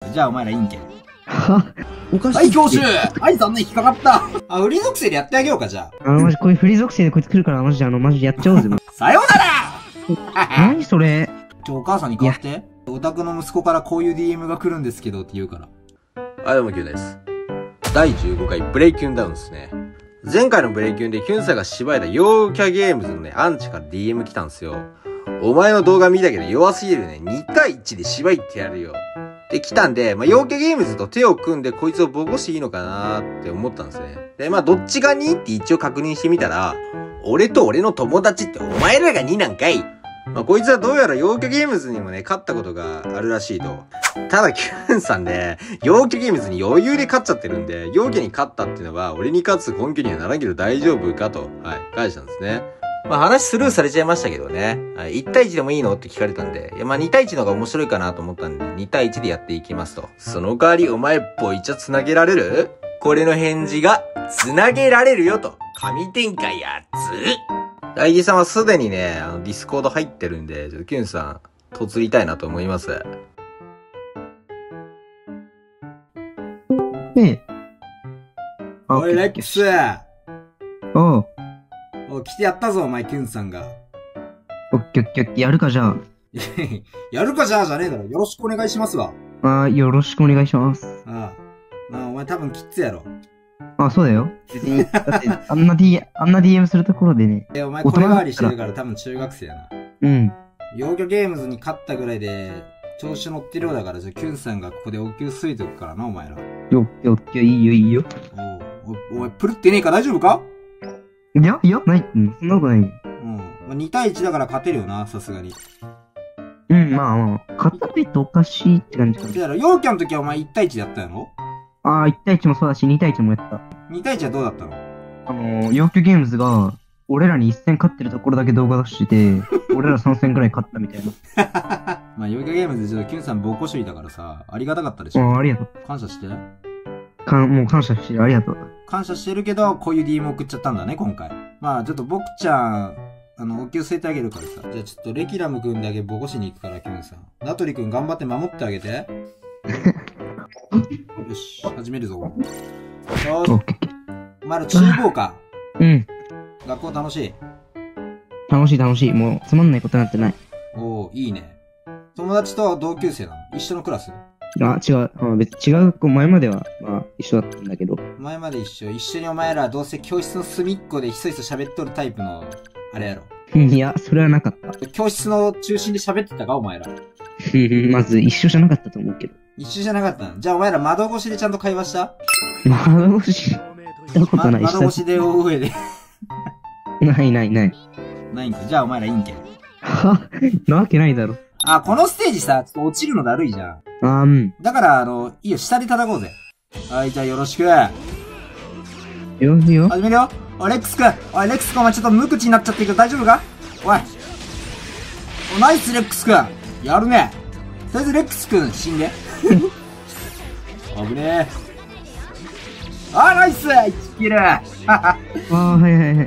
じゃあお前らいいんけ。 はおかしい。 はい、教習はい、残念、引っかかった。あ、フリー属性でやってあげようか、じゃあ。 マジ、こういうフリー属性でこいつ来るから、マジでやっちゃおうぜ。 さようなら何それ。 お母さんに代わって。お宅の息子からこういう DM が来るんですけどって言うから。 はい、どうも、キュンです。第15回ブレイキュンダウンですね。前回のブレイキュンでキュンさんが縛いた陽キャゲームズのね、アンチから DM 来たんですよ。お前の動画見たけど弱すぎるね。2対1で縛いってやるよ。で、来たんで、陽キャゲームズと手を組んでこいつをボコしていいのかなーって思ったんですね。で、どっちが2って一応確認してみたら、俺と俺の友達ってお前らが2なんかい。こいつはどうやら陽キャゲームズにもね、勝ったことがあるらしいと。ただ、キュンさんね、陽キャゲームズに余裕で勝っちゃってるんで、陽キャに勝ったっていうのは、俺に勝つ根拠にはならんけど大丈夫かと、返したんですね。話スルーされちゃいましたけどね。1対1でもいいのって聞かれたんで、2対1の方が面白いかなと思ったんで、2対1でやっていきますと。その代わり、お前、ボイチャ繋げられる？これの返事が、繋げられるよと。神展開やつ。大木さんはすでにね、ディスコード入ってるんで、ちょっとキュンさん、嫁りたいなと思います。 ねえ。 おい、レックスおう。 来てやったぞ、お前、キュンさんが。 オッケーオッケーオッケー、やるかじゃあ。 やるかじゃあじゃねえだろ。よろしくお願いしますわ。 よろしくお願いします。 お前多分キッズやろ。 そうだよ。別に、だって、あんな DM するところでね。 お前これ代わりしてるから多分中学生やな。 うん。 陽キャゲームズに勝ったぐらいで、調子乗ってるようだから、キュンさんがここでお給水とくからな、お前ら。 オッケーオッケー、いいよいいよ。 お前、プルってねえか大丈夫か？ いや、ない、そんなことない。 2対1だから勝てるよな、さすがに。 勝ったっておかしいって感じかな。 だから、陽キャの時はお前1対1でやったやろ ？1対1もそうだし、2対1もやった。 2対1はどうだったの？ 陽キャゲームズが、俺らに1戦勝ってるところだけ動画出してて、俺ら3戦くらい勝ったみたいな。陽キャゲームズでちょっとキュンさんボコしといたからさ、ありがたかったでしょ。 ありがとう。 感謝して。 もう感謝してる、ありがとう。 感謝してるけど、こういう DM 送っちゃったんだね、今回。ちょっと僕ちゃん、お給据えてあげるからさ。じゃあちょっとレキラムくんだけボコしに行くから、キュンさん。ナトリくん頑張って守ってあげて。よし、始めるぞ。よし。お前ら中高か。 うん。 学校楽しい？ 楽しい。もう、つまんないことなんてない。 いいね。友達と同級生なの？一緒のクラス？ 違う。別に違う子、前までは、一緒だったんだけど。 前まで一緒にお前らどうせ教室の隅っこでひそひそ喋っとるタイプの、あれやろ。 いや、それはなかった。 教室の中心で喋ってたかお前ら。 まず一緒じゃなかったと思うけど。 一緒じゃなかった。じゃあお前ら窓越しでちゃんと会話した？ 窓越ししたことない。 窓越しで大声で。 ない。 ないんか。じゃあお前らいいんけ。 なわけないだろ。 このステージさ、ちょっと落ちるのだるいじゃん。 うん。 だから、いいよ、下で叩こうぜ。はい、じゃあよろしく。 よ。 始めるよ。おい、レックスくん、お前ちょっと無口になっちゃってるけど大丈夫か？ナイスレックスくん。やるね。とりあえずレックスくん死んで。危ねえ。ナイス !1 キルはい。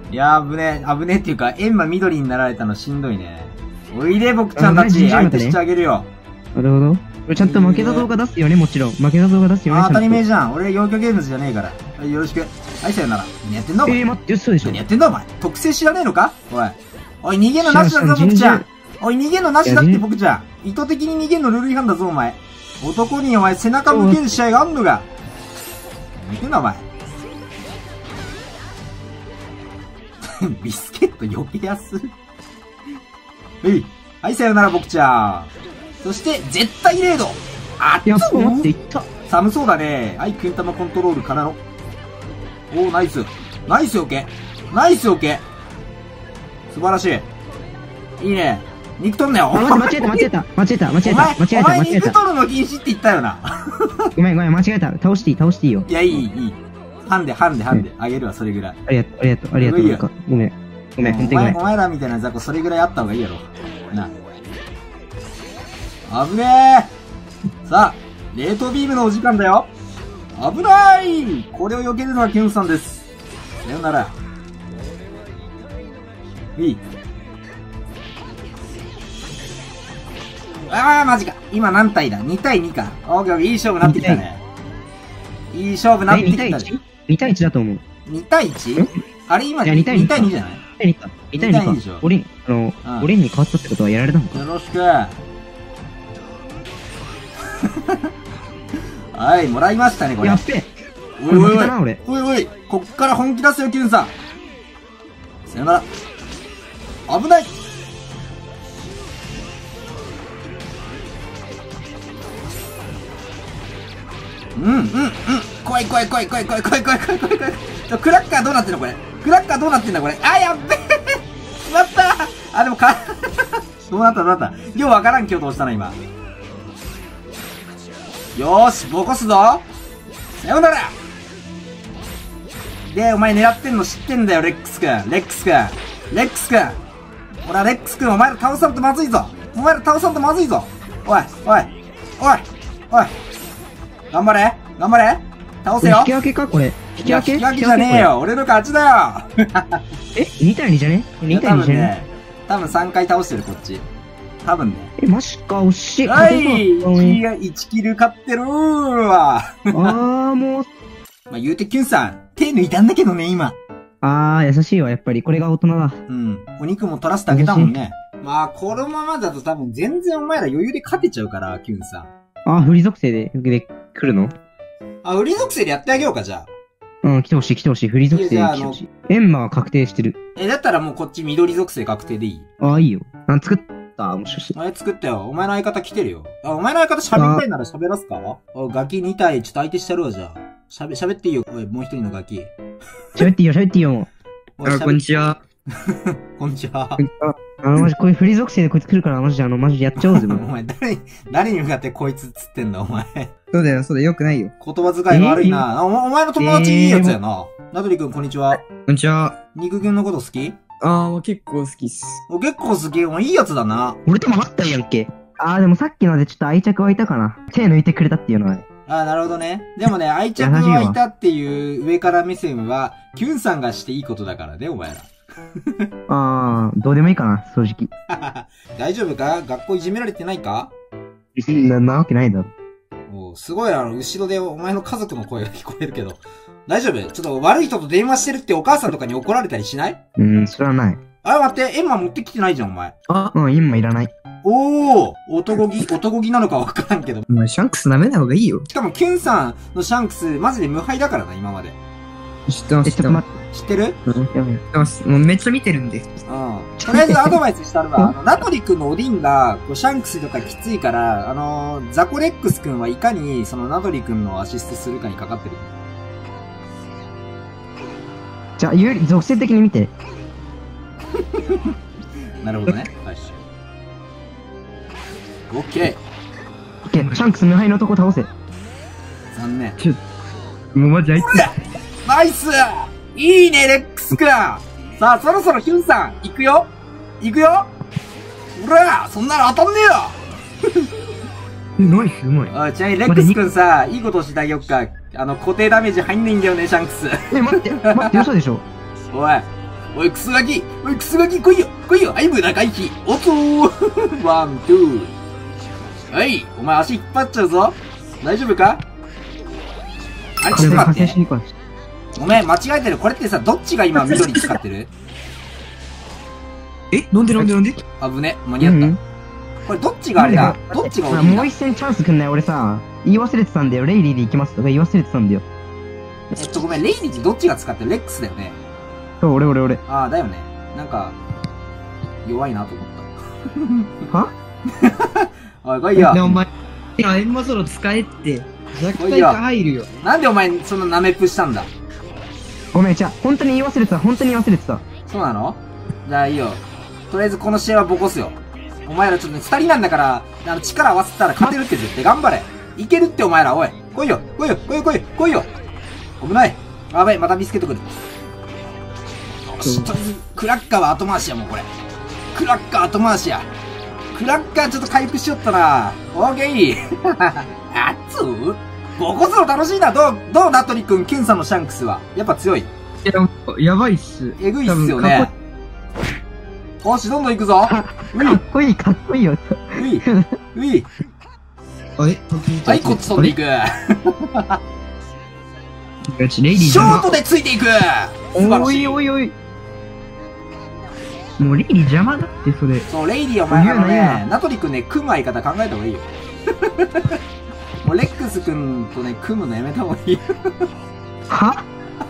いや、危ねえっていうか、エンマ緑になられたのしんどいね。おいで、僕ちゃんたち、相手してあげるよ。 なるほど。俺ちゃんと負けた動画出すよね、もちろん。負けた動画出すよね。 当たり前じゃん。俺、陽キャゲームズじゃねえから。よろしく。はい、さよなら。何やってんだお前。 待って、嘘でしょ。 何やってんだお前。特性知らねえのか？おい、逃げんのなしだぞ、僕ちゃん。おい、逃げんのなしだって、僕ちゃん。意図的に逃げんのルール違反だぞ、お前。男にお前、背中向ける試合があんのか。何言ってんだ、お前。ビスケット余計安。はい、さよなら、僕ちゃん。そして、絶対レード。 いや、待って、いった。 寒そうだね。はい、クンタマコントロールからの。ナイス。ナイスオッケー。ナイスオッケー。素晴らしい。いいね。肉取んなよ。 間違えた。お前、 肉取るの禁止って言ったよな。 ごめん、間違えた。倒していいよ。 いや、いい。ハンデ。あげるわ、それぐらい。 ありがとう。ごめん、本当にお前らみたいな雑魚、それぐらいあった方がいいやろ。な。危ねえ。さあ、冷凍ビームのお時間だよ。危ない。これを避けるのはキュンさんです。さよなら。 あー、マジか。今何対だ ?2 対2か。オッケーオッケー、いい勝負なってきたね。いい勝負なってきたね。 2対1だと思う。 2対 1？ あれ今 2対 2対2じゃない？ 2対2か。 でしょ。 俺に変わったってことはやられたのか。 よろしく。はい、もらいましたね、これ。 やっべえ。 おいおいおい。 俺。 おいおい、こっから本気出すよ、キュンさん。さよなら。危ない。怖い。クラッカーどうなってんのこれ。クラッカーどうなってんだこれ。あ、やっべえ。しまった。あ、でもどうなったようわからん今日どうしたな、今。よーし、ボコすぞ。さよなら。で、お前狙ってんの知ってんだよ、レックスくん。ほら、レックスくん、お前ら倒さんとまずいぞ。おい。頑張れ。倒せよ。 引き分けかこれ。引き分けじゃねえよ。俺の勝ちだよ。 え ?2 対2じゃね ?2 対2じゃね多分3回倒してる、こっち。多分ね。 マジか、惜しい。 はい、1キル勝ってるーわ。 もう。 まあ、言うてキュンさん、手抜いたんだけどね、今。 優しいわ、やっぱり。これが大人だ。 お肉も取らせてあげたもんね。まあ、このままだと多分全然お前ら余裕で勝てちゃうから、キュンさん。 フリ属性で来るの？ フリ属性でやってあげようか、じゃあ。来てほしい。フリ属性で来てほしい。エンマは確定してる。 だったらもうこっち緑属性確定でいい？ いいよ。作ったもしかして。 作ったよ。お前の相方来てるよ。お前の相方喋りたいなら喋らすか？ガキ2体、ちょっと相手してやるわ、じゃあ。喋っていいよ。おい、もう一人のガキ。 喋っていいよ。 こんにちは。 こんにちは。 マジ、こういうフリ属性でこいつ来るから、マジでやっちゃおうぜ、 お前、誰に向かってこいつつってんだ、お前。 そうだよ、よくないよ。 言葉遣いが悪いな。お前の友達いいやつやな。ナトリ君、こんにちは。 こんにちは。 肉君のこと好き？ もう結構好きっす。 結構好き。お前いいやつだな。 俺とも会ったんやんけ。でもさっきのでちょっと愛着湧いたかな。手抜いてくれたっていうのはね。 なるほどね。でもね、愛着湧いたっていう上から目線は、キュンさんがしていいことだからね、お前ら。 どうでもいいかな、正直。 大丈夫か？学校いじめられてないか？ なわけないだろ。 すごい後ろでお前の家族の声が聞こえるけど。大丈夫？ちょっと悪い人と電話してるってお母さんとかに怒られたりしない？ それはない。 待って、エンマ持ってきてないじゃん、お前。 エンマいらない。 男気なのかわからんけど。 お前、シャンクス舐めない方がいいよ。 しかも、キュンさんのシャンクス、マジで無敗だからな、今まで。 知ってます。 知ってる？ もうめっちゃ見てるんで。 とりあえずアドバイスしたるわ。ナトリ君のおでんが、シャンクスとかきついから、ザコレックス君はいかに、ナトリ君のアシストするかにかかってる。 じゃあ、属性的に見て。 なるほどね。よし。オッケー。シャンクス無敗の男倒せ。 残念。 もうマジあいつ。 ナイス！いいね、レックス君！さあ、そろそろヒュンさん、行くよ！ほら、そんなの当たんねえよ！ ナイス、うまい。 ちなみにレックス君さ、いいことしてあげよっか。固定ダメージ入んないんだよね、シャンクス。 待って、嘘でしょ。 おい、クスガキ、来いよ、はい無駄回避。おっとーワン、ツー。はい、お前足引っ張っちゃうぞ。大丈夫か？ちょっと待って。ごめん、間違えてる。これってさ、どっちが今緑使ってる？ なんで？危ね、間に合った。これどっちがあれだ？どっちが俺だ？ もう一戦チャンスくんない？俺さ、言い忘れてたんだよ。レイリーで行きますとか言い忘れてたんだよ。 ごめん、レイリーってどっちが使ってる？レックスだよね。 そう、俺。 だよね。なんか、弱いなと思った。 は来いよ。 お前、エンマゾロ使えって、弱体化入るよ。 なんでお前、そんなナメップしたんだ？ ごめん、本当に言い忘れてた。 そうなの？じゃあいいよ。とりあえずこの試合はボコすよ。お前らちょっとね、二人なんだから、力合わせたら勝てるって絶対頑張れ。いけるってお前ら、おい。来いよ。危ない。やばい、また見つけてくる。よし、とりあえず、クラッカーは後回しや、もうこれ。クラッカーちょっと回復しよったな。オーケー。あっつーボコすの楽しいな。どうナトリ君、キュンさんのシャンクスは。やっぱ強い。 やばいっす。 えぐいっすよね。よし、どんどん行くぞ。 かっこいいよ。 うい。 あれはい、こっち飛んでいく。 レイディショートでついていく。 おいおいおい。 もうレイディ邪魔だって、それ。 そう、レイディお前ナトリ君ね、組む相方考えた方がいいよ。もうレックス君とね、組むのやめた方がいいよ。 は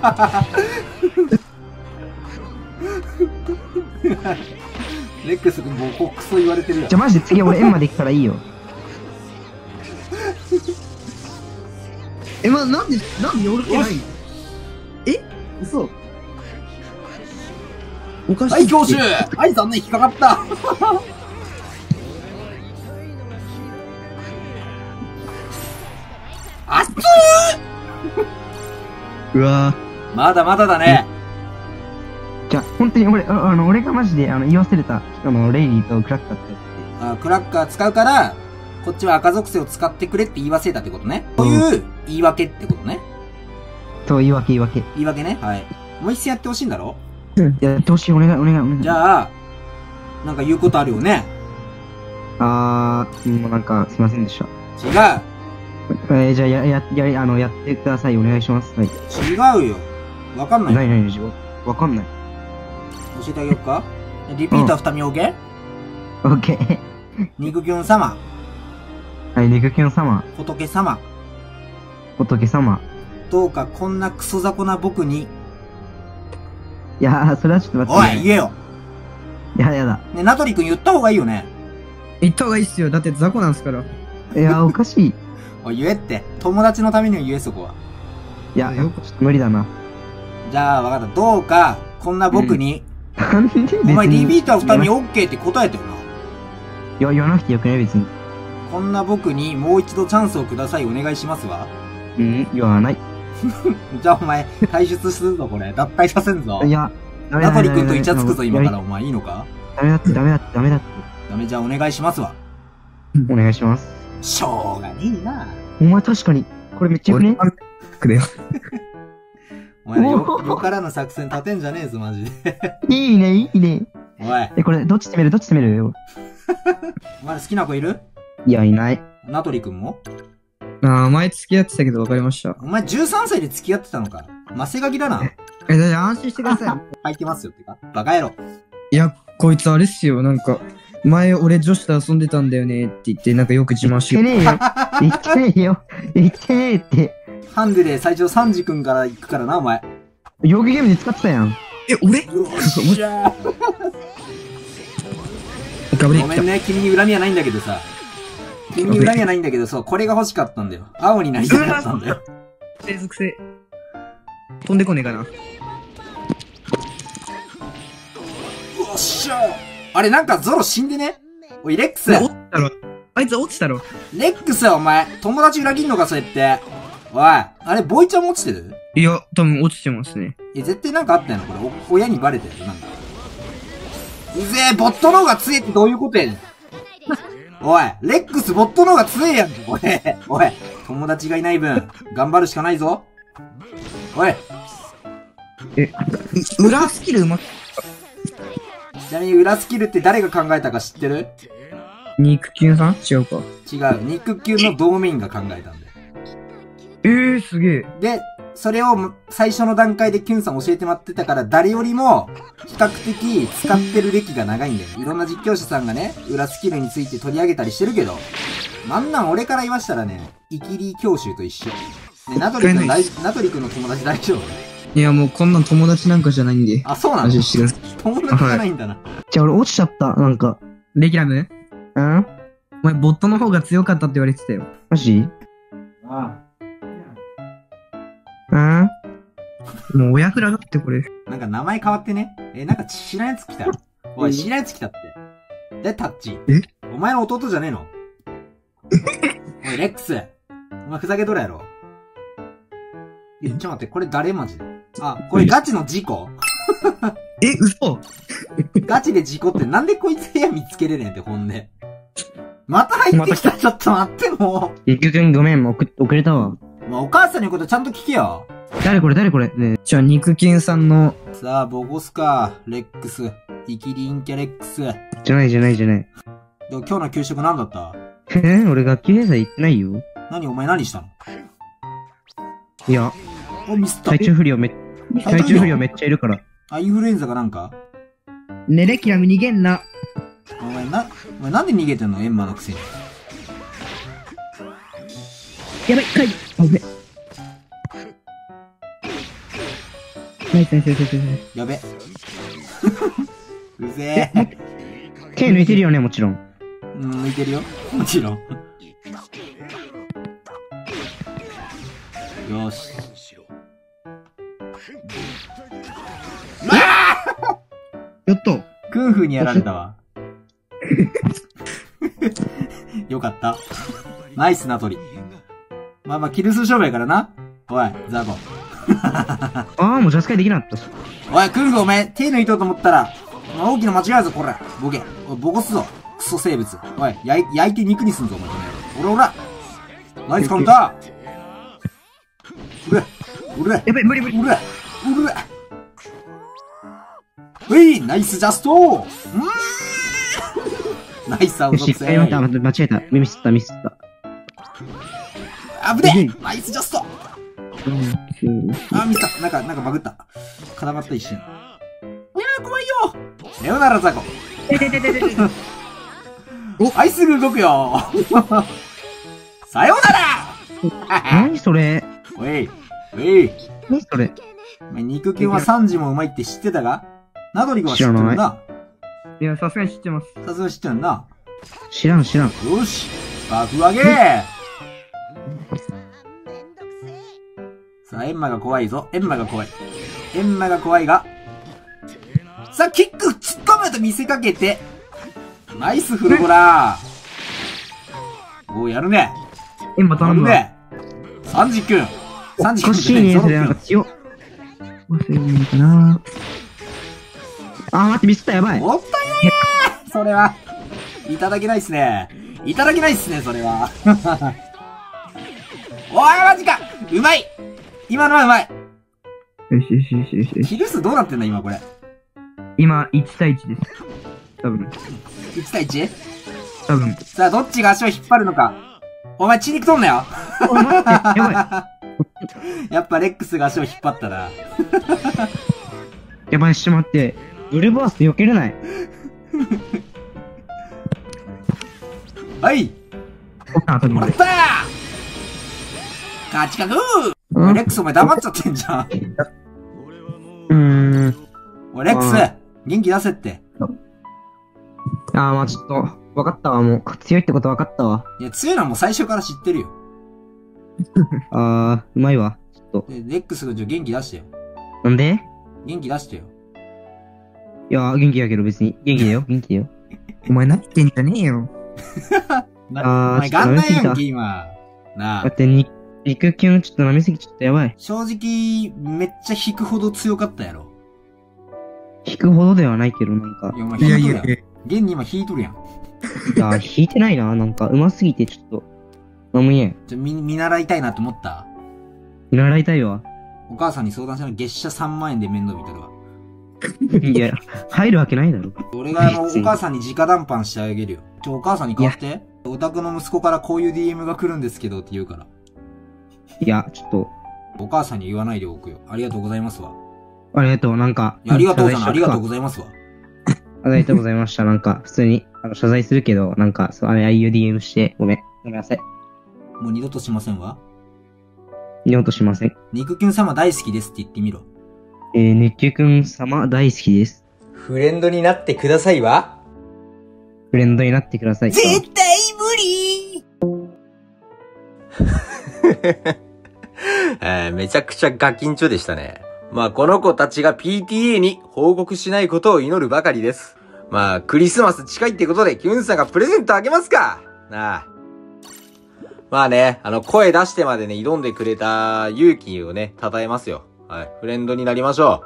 レックス君もうクソ言われてるよ。 じゃあマジで次俺円まで行くからいいよ。 なんで寄る気ないの？嘘。おかしい。 はい、強襲。はい、残念、引っかかった。あっつうわー。まだまだだね。 じゃあ、本当に俺がマジで言い忘れた、レイリーとクラッカーってあ、クラッカー使うから、こっちは赤属性を使ってくれって言い忘れたってことね。という言い訳ってことね。 そう、言い訳。 言い訳ね。はい。もう一戦やってほしいんだろ？ やってほしい、お願い。 じゃあ、なんか言うことあるよね。 もうなんか、すいませんでした。 違う。 じゃあ、やってください。お願いします。はい。 違うよ。わかんない。 何わかんない。 教えてあげようか？リピーター二見 OK？ オッケー。 肉キュン様。 はい、肉キュン様。 仏様。どうかこんなクソ雑魚な僕に。 いやー、それはちょっと待って、 おい、言えよ。 やだ。 ね、ナトリ君言った方がいいよね。 言った方がいいっすよ。だって雑魚なんすから。 いやー、おかしい。 おい、言えって。友達のためには言え、そこは。 いや、ちょっと無理だな。 じゃあ、わかった。どうか、こんな僕に。 なんで別に。 お前、リピーター二見 OK って答えたよな。 いや、言わなくてよくない別に。 こんな僕にもう一度チャンスをください。お願いしますわ。 言わない。 じゃあお前、退出するぞ、これ。脱退させんぞ。 いや、 ナトリ君とイチャつくぞ、今から。お前、いいのか？ ダメだって。 ダメ、じゃあお願いしますわ。 お願いします。 しょうがねえな。 お前確かに、これめっちゃよくね？ くれよ。 お前、よからぬ作戦立てんじゃねえぞ、マジで。 いいね。 おい。 これ、どっち攻めるよ。 お前好きな子いる？ いや、いない。 ナトリ君も？ 前付き合ってたけど分かりました。 お前13歳で付き合ってたのか？マセガキだな。 安心してください。 入ってますよってか？バカ野郎。 いや、こいつあれっすよ。なんか、前俺女子と遊んでたんだよねって言って、なんかよく自慢しよう。 言ってねえよって。 ハンデで最初サンジ君から行くからな、お前。 容疑ゲームで使ってたやん。 俺よっしゃー。ごめんね、君に恨みはないんだけどさ。君に恨みはないんだけどさ、これが欲しかったんだよ。青になりたかったんだよ。 継続性。飛んでこねえかな。 よっしゃー。あれなんかゾロ死んでね？おい、レックス。 あいつ落ちたろ。 レックスはお前、友達裏切んのか、そうやって。おい、あれ、ボイちゃんも落ちてる？ いや、多分落ちてますね。 絶対なんかあったよな、これ。親にバレてるなんか。うぜえ、ボットの方が強えってどういうことやねん。おい、レックスボットの方が強えやんけ、おい、友達がいない分、頑張るしかないぞ。おい。 裏スキルうまく。 ちなみに裏スキルって誰が考えたか知ってる？ 肉球さん違うか。 違う、肉球の同盟員が考えたんだよ。 すげえ。 で、それを最初の段階でキュンさん教えてもらってたから、誰よりも比較的使ってる歴が長いんだよ。いろんな実況者さんがね、裏スキルについて取り上げたりしてるけど、なんなん俺から言わしたらね、イキリ教習と一緒。ね、ナトリ君の友達大丈夫？ いや、もうこんなん友達なんかじゃないんで。 あ、そうなの？友達じゃないんだな。 じゃあ俺落ちちゃった、なんか。 レギュラム？ お前、ボットの方が強かったって言われてたよ。 マジ？ もう親フラだってこれ。 なんか名前変わってね。なんか知らんやつ来た。おい、知らんやつ来たって。で、タッチ。お前の弟じゃねえの？おい、レックス。お前ふざけとるやろ。ちょっと待って、これ誰マジで？あ、これガチの事故？ 嘘？ ガチで事故ってなんでこいつ部屋見つけれねえんって、ほんで。また入ってきた、ちょっと待って、もう。 ゆきくんごめん、遅れたわ。 まあ、お母さんの言うことちゃんと聞けよ。 誰これね。 じゃあ、肉球さんの。 さあ、ボゴスか。レックス。イキリンキャレックス。 じゃない。 でも今日の給食何だった？ 俺学級閉鎖行ってないよ。 お前何したの？ いや、 ミスった。 体調不良めっちゃいるから。 インフルエンザかなんか？ ねれキラム逃げんな。 お前なんで逃げてんの？エンマのくせに。 やばい、かい。危ね。ナイス。 やべ。うぜえ。 手抜いてるよね、もちろん。 抜いてるよ。もちろん。よし。 やった。 クンフーにやられたわ。よかった。ナイスな鳥。まあ、キル数勝負やからな。おい、ザコ。 もうジャスカイできなかったし。 おい、クンフーお前、手抜いとうと思ったら、大きな間違いやぞ、これ。ボケ。おい、ボコすぞ。クソ生物。おい、焼いて肉にすんぞ、お前、この野郎。おら。ナイスカウンター。うれ。 やばい、無理。 うれ。ナイスジャストナイスアウトよし、一回間違えた。ミスった。 危ねえナイスジャストミスった。なんかバグった。固まった一瞬。いやー、怖いよさよなら、ザコ。はい、すぐ動くよさよなら何それ？ おい。 何それ？ 肉球は3時もうまいって知ってたがナドリ君は知ってるんだ。 いや、さすがに知ってます。 さすがに知ってるんだ。 知らん。 よし爆上げさあ、エンマが怖いぞ。エンマが怖いが。さあ、キック突っ込むと見せかけて。ナイスフルゴラー。やるね。 エンマ頼むわ。 ね。サンジ君。 おかしいね、それなんか強っ。 忘れないかな。 待って、ミスった、やばい。 もったいないねそれは。いただけないっすね、それは。おい、マジかうまい今のはうまいよし。 キル数どうなってんだ、今これ。 今、1対1です。多分。 1対 1？ 多分。 さあ、どっちが足を引っ張るのか。お前、血肉取んなよやっぱレックスが足を引っ張ったな。 やばい、しまって。ブルーバースト避けれない。 はい。 おった後にもらった勝ちかぐーレックスお前黙っちゃってんじゃん。おい、レックス元気出せって。 まあちょっと、わかったわ、もう。強いってことわかったわ。 いや、強いのはもう最初から知ってるよ。 うまいわ。ちょっと。 レックスが元気出してよ。 なんで？ 元気出してよ。 いや、元気やけど別に。元気だよ。 お前何言ってんじゃねえよ。 お前元旦やんけ、今。なあ。 だって肉球のちょっと舐めすぎちゃったやばい。 正直、めっちゃ引くほど強かったやろ。 引くほどではないけど、なんか。 いや、お前引いとるやん。現に今引いとるやん。 引いてないな。なんか、上手すぎてちょっと。なんも言えん。 見習いたいなって思った？ 見習いたいわ。 お母さんに相談したら月謝3万円で面倒見たるわ。 いや、入るわけないだろ。 俺がお母さんに直談判してあげるよ。お母さんに買って。お宅の息子からこういう DM が来るんですけどって言うから。 いや、ちょっと。 お母さんに言わないでおくよ。ありがとうございますわ。 ありがとう、なんか。 ありがとうさん、ありがとうございますわ。 ありがとうございました。なんか、普通に、謝罪するけど、なんか、ああいう DM して、ごめんなさい。 もう二度としませんわ。 二度としません。 肉キュン様大好きですって言ってみろ。 肉球くん様大好きです。 フレンドになってくださいわ。 フレンドになってください。 絶対無理めちゃくちゃガキンチョでしたね。まあこの子たちが PTA に報告しないことを祈るばかりです。まあクリスマス近いってことでキュンさんがプレゼントあげますかなあ。まあね、声出してまでね、挑んでくれた勇気をね、称えますよ。はい。フレンドになりましょ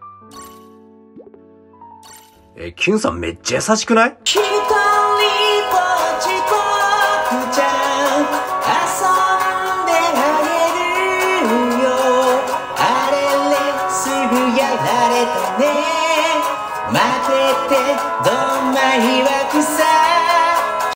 う。キュンさんめっちゃ優しくない？ 一人ぼっち僕ちゃん遊んであげるよ。あれれすぐやられたね。待っててど